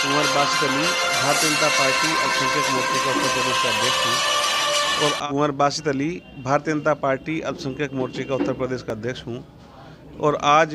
कुंवर Basit Ali, Bharatiya Janata party अल्पसंख्यक मोर्चे का उत्तर प्रदेश का अध्यक्ष हूँ। और कुंवर बासित अली, भारतीय जनता पार्टी अल्पसंख्यक मोर्चे का उत्तर प्रदेश का अध्यक्ष हूँ। और आज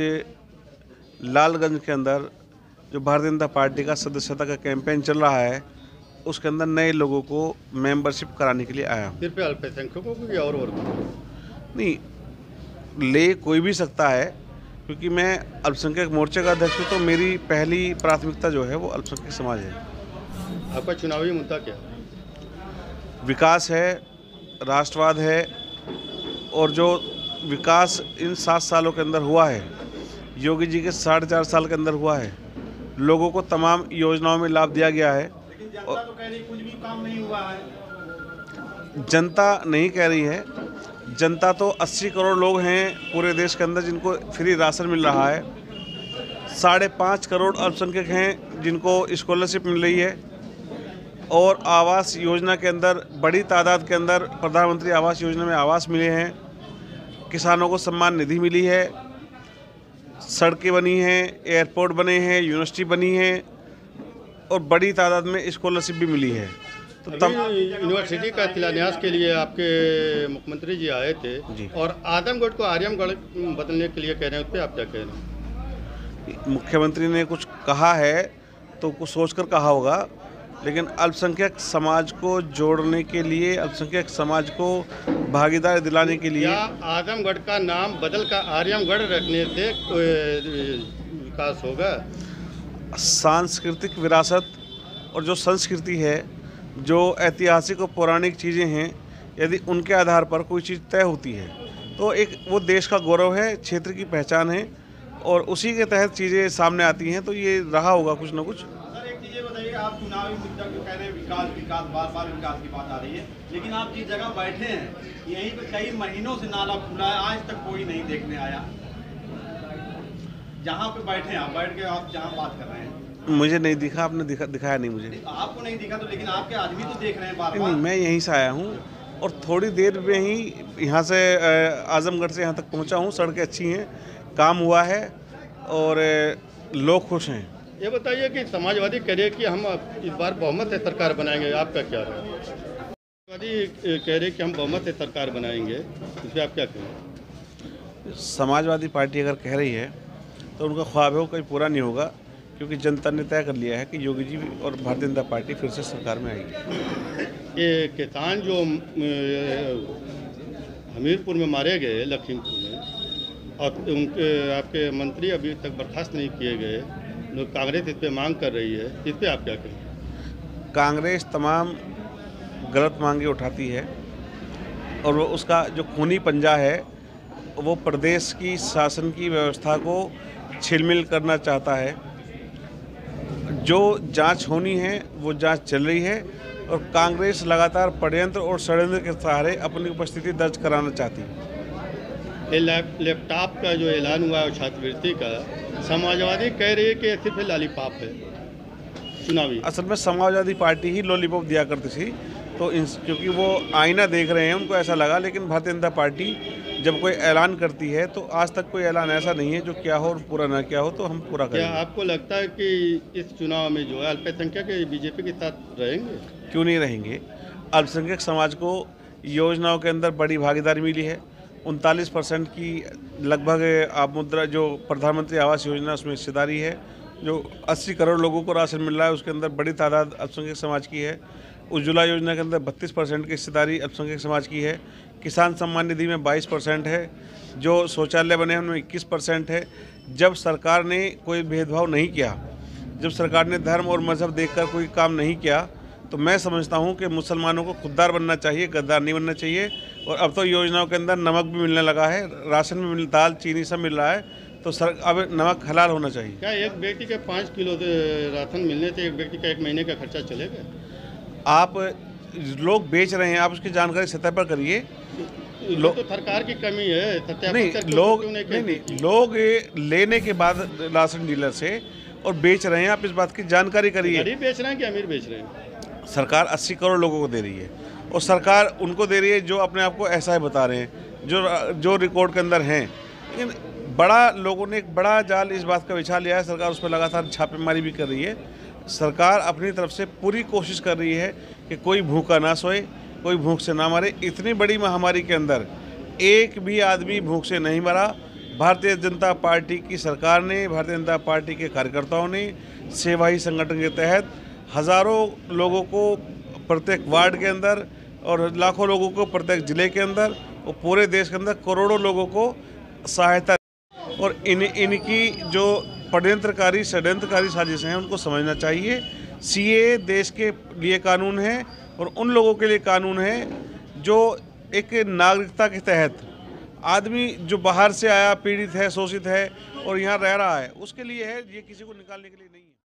लालगंज के अंदर जो भारतीय जनता पार्टी का सदस्यता का कैंपेन चल रहा है, उसके अंदर नए लोगों को मेंबरशिप कराने के लिए आया हूँ। सिर्फ अल्पसंख्यकों को और वर्ग नहीं, ले कोई भी सकता है, क्योंकि मैं अल्पसंख्यक मोर्चे का अध्यक्ष हूँ, तो मेरी पहली प्राथमिकता जो है वो अल्पसंख्यक समाज है। आपका चुनावी मुद्दा क्या है? विकास है, राष्ट्रवाद है, और जो विकास इन 7 सालों के अंदर हुआ है, योगी जी के 4.5 साल के अंदर हुआ है, लोगों को तमाम योजनाओं में लाभ दिया गया है। लेकिन जनता तो कह रही कुछ भी काम नहीं हुआ है। जनता नहीं कह रही है, जनता तो 80 करोड़ लोग हैं पूरे देश के अंदर जिनको फ्री राशन मिल रहा है। 5.5 करोड़ अल्पसंख्यक हैं जिनको स्कॉलरशिप मिल रही है। और आवास योजना के अंदर बड़ी तादाद के अंदर प्रधानमंत्री आवास योजना में आवास मिले हैं। किसानों को सम्मान निधि मिली है, सड़कें बनी हैं, एयरपोर्ट बने हैं, यूनिवर्सिटी बनी है, और बड़ी तादाद में स्कॉलरशिप भी मिली है। तो यूनिवर्सिटी का शिलान्यास के लिए आपके मुख्यमंत्री जी आए थे जी। और आजमगढ़ को आर्यमगढ़ बदलने के लिए कह रहे हैं, उस पर आप क्या कह रहे हैं? मुख्यमंत्री ने कुछ कहा है तो कुछ सोचकर कहा होगा, लेकिन अल्पसंख्यक समाज को जोड़ने के लिए, अल्पसंख्यक समाज को भागीदारी दिलाने के लिए क्या आजमगढ़ का नाम बदल कर आर्यमगढ़ रखने से विकास होगा? सांस्कृतिक विरासत और जो संस्कृति है, जो ऐतिहासिक और पौराणिक चीज़ें हैं, यदि उनके आधार पर कोई चीज़ तय होती है तो एक वो देश का गौरव है, क्षेत्र की पहचान है, और उसी के तहत चीज़ें सामने आती हैं, तो ये रहा होगा कुछ ना कुछ। सर एक चीज़ ये बताइए, आप चुनावी मुद्दा क्यों कह रहे हैं, विकास विकास, बार बार विकास की बात आ रही है, लेकिन आप जिस जगह बैठे हैं यहीं पे कई महीनों से नाला खुला है, आज तक कोई नहीं देखने आया। जहाँ पे बैठे हैं आप, बैठ के आप जहाँ बात कर रहे हैं, मुझे नहीं दिखा, आपने दिखाया नहीं मुझे। आपको नहीं दिखा तो, लेकिन आपके आदमी तो देख रहे हैं बार नहीं, बार। मैं यहीं से आया हूँ और थोड़ी देर में ही यहाँ से आजमगढ़ से यहाँ तक पहुँचा हूँ। सड़कें अच्छी हैं, काम हुआ है और लोग खुश हैं। ये बताइए कि समाजवादी कह रहे कि हम इस बार बहुमत से सरकार बनाएंगे, आपका क्या है? समाजवादी कह रहे कि हम बहुमत से सरकार बनाएंगे, इस पर आप क्या कहें? समाजवादी पार्टी अगर कह रही है तो उनका ख्वाब है वो कहीं पूरा नहीं होगा, क्योंकि जनता ने तय कर लिया है कि योगी जी और भारतीय जनता पार्टी फिर से सरकार में आएगी। ये किसान जो हमीरपुर में मारे गए, लखीमपुर में, और उनके आपके मंत्री अभी तक बर्खास्त नहीं किए गए, लोग कांग्रेस इस पर मांग कर रही है, इस पर आप क्या कहें? कांग्रेस तमाम गलत मांगे उठाती है और वो उसका जो खूनी पंजा है वो प्रदेश की शासन की व्यवस्था को छिलमिल करना चाहता है। जो जांच होनी है वो जांच चल रही है, और कांग्रेस लगातार षड्यंत्र और षड्यंत्र के सहारे अपनी उपस्थिति दर्ज कराना चाहती है। ये लैपटॉप का जो ऐलान हुआ है छात्रवृत्ति का, समाजवादी कह रही है कि सिर्फ लॉलीपॉप है चुनावी। असल में समाजवादी पार्टी ही लॉलीपॉप दिया करती थी, तो क्योंकि वो आईना देख रहे हैं उनको ऐसा लगा, लेकिन भारतीय जनता पार्टी जब कोई ऐलान करती है तो आज तक कोई ऐलान ऐसा नहीं है जो क्या हो और पूरा ना क्या हो तो हम पूरा करेंगे। क्या आपको लगता है कि इस चुनाव में जो है अल्पसंख्यक बीजेपी के साथ रहेंगे? क्यों नहीं रहेंगे? अल्पसंख्यक समाज को योजनाओं के अंदर बड़ी भागीदारी मिली है। 39% की लगभग आप मुद्रा जो प्रधानमंत्री आवास योजना उसमें हिस्सेदारी है। जो 80 करोड़ लोगों को राशन मिल रहा है उसके अंदर बड़ी तादाद अल्पसंख्यक समाज की है। उज्ज्वला योजना के अंदर 32% की हिस्सेदारी अल्पसंख्यक समाज की है। किसान सम्मान निधि में 22% है। जो शौचालय बने हैं उनमें 21% है। जब सरकार ने कोई भेदभाव नहीं किया, जब सरकार ने धर्म और मजहब देखकर कोई काम नहीं किया, तो मैं समझता हूं कि मुसलमानों को खुददार बनना चाहिए, गद्दार नहीं बनना चाहिए। और अब तो योजनाओं के अंदर नमक भी मिलने लगा है, राशन में दाल चीनी सब मिल रहा है, तो अब नमक हलाल होना चाहिए। क्या एक व्यक्ति के 5 किलो राशन मिलने से एक व्यक्ति का 1 महीने का खर्चा चलेगा? आप लोग बेच रहे हैं, आप उसकी जानकारी सतह पर करिए। तो सरकार की कमी है। नहीं, लोग लेने के बाद राशन डीलर से और बेच रहे हैं, आप इस बात की जानकारी करिए। गरीब बेच रहे हैं कि अमीर बेच रहे हैं? सरकार 80 करोड़ लोगों को दे रही है, और सरकार उनको दे रही है जो अपने आप को ऐसा ही बता रहे हैं, जो रिकॉर्ड के अंदर हैं। लेकिन बड़ा लोगों ने एक बड़ा जाल इस बात का बिछा लिया है, सरकार उस पर लगातार छापेमारी भी कर रही है। सरकार अपनी तरफ से पूरी कोशिश कर रही है कि कोई भूखा ना सोए, कोई भूख से ना मरे। इतनी बड़ी महामारी के अंदर एक भी आदमी भूख से नहीं मरा। भारतीय जनता पार्टी की सरकार ने, भारतीय जनता पार्टी के कार्यकर्ताओं ने सेवाई संगठन के तहत हज़ारों लोगों को प्रत्येक वार्ड के अंदर और लाखों लोगों को प्रत्येक जिले के अंदर और पूरे देश के अंदर करोड़ों लोगों को सहायता। और इनकी जो षड्यंत्रकारी साजिशें हैं उनको समझना चाहिए। सीए देश के लिए कानून है और उन लोगों के लिए कानून है जो एक नागरिकता के तहत आदमी जो बाहर से आया, पीड़ित है, शोषित है और यहाँ रह रहा है, उसके लिए है। ये किसी को निकालने के लिए नहीं है।